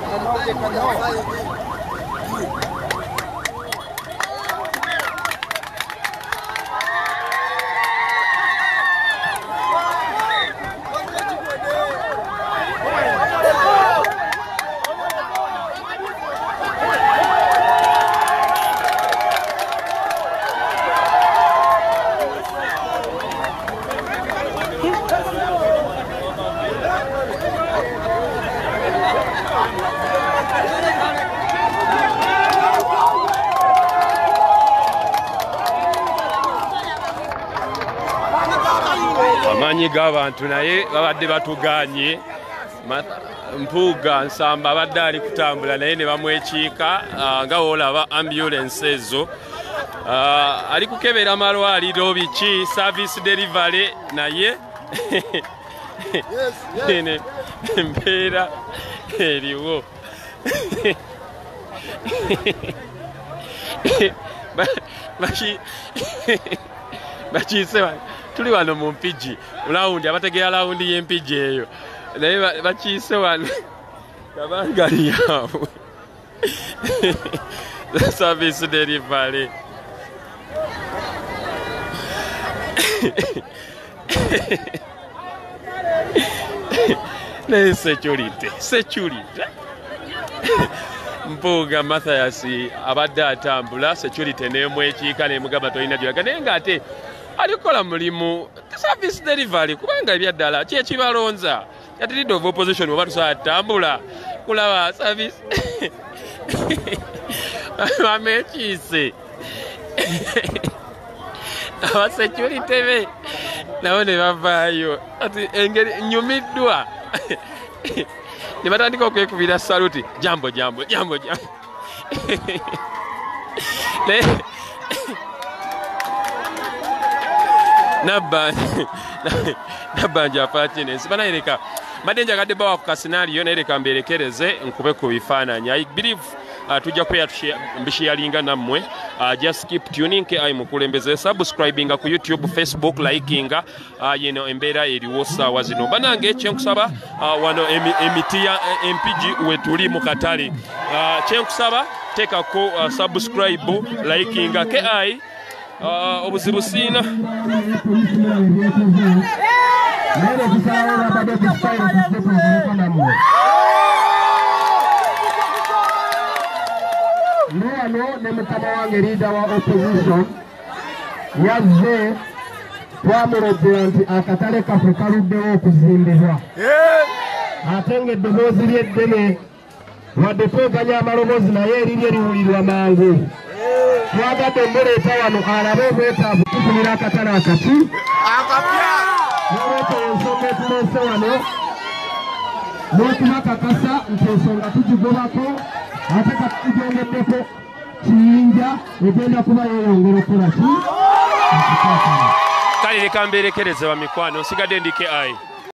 Amanyi g'abantu naye babadde batuganye Mpuuga Nsamba abadde ali kutambula naye ne bamwekiika nga olaba ambulance ezo ali kukebera malwaliro biki service delivery naye embeera eriwo bakiise tuli wano mu mpigi lawundi abategera lawundi y'empigi eyo naye bakiise wano kabangali yaabwe service delivery naye security Mpuuga Mathias abadde atambula security n'emwekiika n'emugamba tolina gyolaga naye ng'ate alikola mulimu service delivery kubanga ebyaddala ki ekibalonza yati leader of opposition oba tusobola atambula kulaba service bamekiise abasecurity be nabo ne bavaayo ati engeri nyumiddwa ne batandika okwekubira saluti jambo Nabanja Fatiness banayireka madenja kadde bawa ku scenario nereka mberekereze nkube ku bifaananyi I believe tujja mbishiyalinga nammwe just keep tuning ke mukulembeze subscribing ku YouTube Facebook liking embeera eriwo saawa zino banange kyenkusaba wano emiti ya MPG wetuli Mukatale kyenkusaba tekako subscribe liking ke obuzibu siina Luano ne mukama wange leader wa opposition yazze twamuloddera nti akatale kaffe kaluddewo okuzimbibwa ate ng'eddoboozi ly'eddene wadde tweganya amaloboozi naye eribye liwulirwa mangu twagadde mbuleeta wano alabe obwetaavu tufunira akatale akati n'olwekyo ensonga etuleese wano n'okubakakasa nti ensonga tugigobako ate katujongeddeko kiyinja egenda kuba yeeyongera okukola ki kale leka mberekereze bamikwano nsigadde ndike